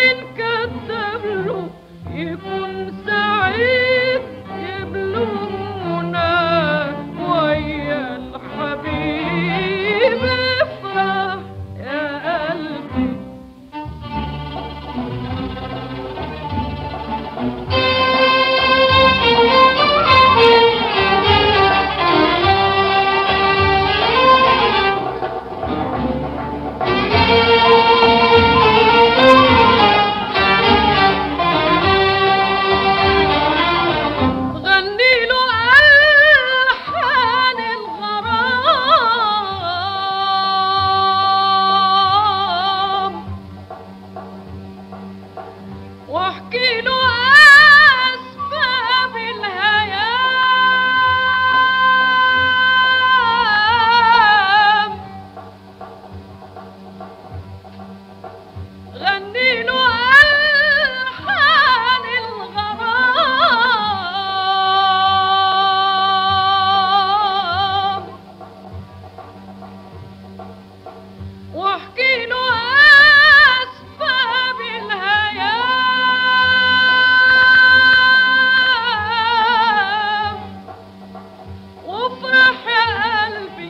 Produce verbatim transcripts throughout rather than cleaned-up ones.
وإن كتب له يكون سعيد يبلغ مناه ويا الحبيب افرح يا قلبي. واحكي له اسباب الهيام، غني له الحان الغرام، واحكي له اسباب الهيام، وافرح يا قلبي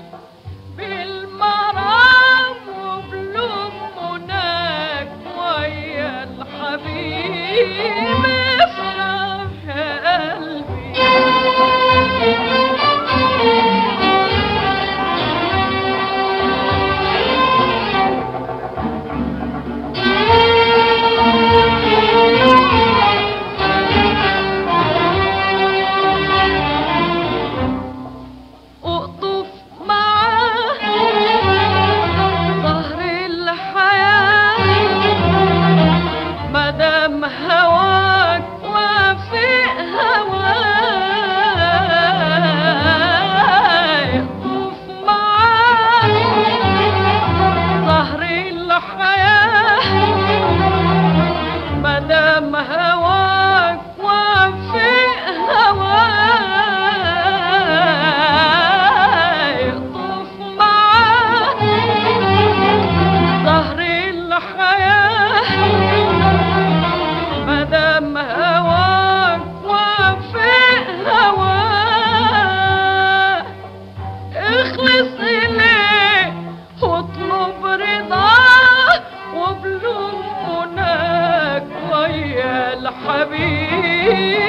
بالمرام وبلوم مناك ويا الحبيب افرح يا قلبي. اقطف معاه ظهر الحياة مدام هواك وافق هواي، اقطف معاه ظهر الحياة مدام هواك وافق هواي، اقطف معاه ظهر الحياة مدام هواك وافق هواه، اخلص إليه واطلب رضاه وبلوم مناك ويا الحبيب